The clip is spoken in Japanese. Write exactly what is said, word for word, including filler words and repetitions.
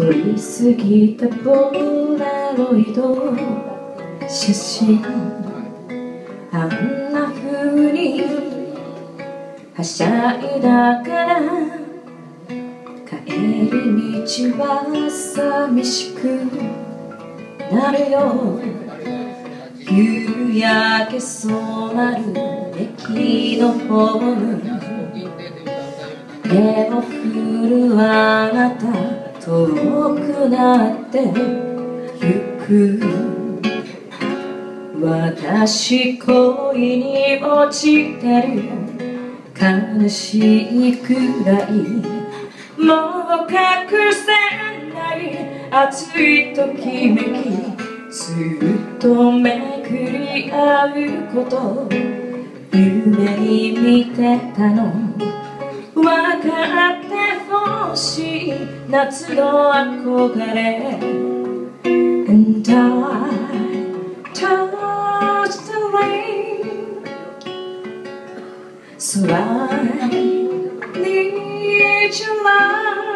撮りすぎたポラロイド写真、あんな風にはしゃいだから帰り道は寂しくなるよ。夕焼け染まる駅のホーム、手を振るあなた遠くなってゆく。私恋に落ちてる悲しいくらい、もう隠せない熱いときめき、ずっと巡り合うこと夢に見てたの、分かってほしい夏の憧れ。 And I touch the rain, so I need your love.